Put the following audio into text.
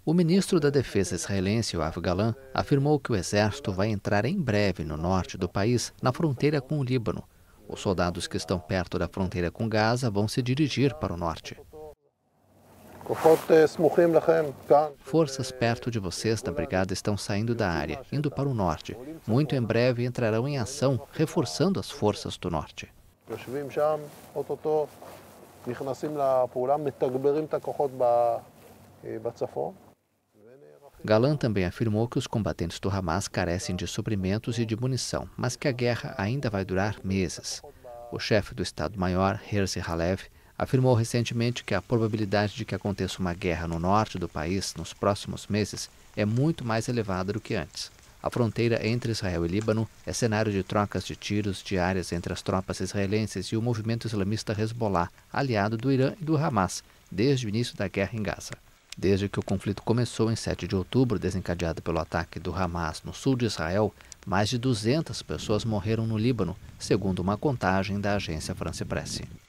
O ministro da Defesa israelense, Yoav Gallant, afirmou que o exército vai entrar em breve no norte do país, na fronteira com o Líbano. Os soldados que estão perto da fronteira com Gaza vão se dirigir para o norte. Forças perto de vocês da brigada estão saindo da área, indo para o norte. Muito em breve entrarão em ação, reforçando as forças do norte. Gallant também afirmou que os combatentes do Hamas carecem de suprimentos e de munição, mas que a guerra ainda vai durar meses. O chefe do Estado-Maior, Herzi Halevi, afirmou recentemente que a probabilidade de que aconteça uma guerra no norte do país nos próximos meses é muito mais elevada do que antes. A fronteira entre Israel e Líbano é cenário de trocas de tiros diárias entre as tropas israelenses e o movimento islamista Hezbollah, aliado do Irã e do Hamas, desde o início da guerra em Gaza. Desde que o conflito começou em 7 de outubro, desencadeado pelo ataque do Hamas no sul de Israel, mais de 200 pessoas morreram no Líbano, segundo uma contagem da agência France Presse.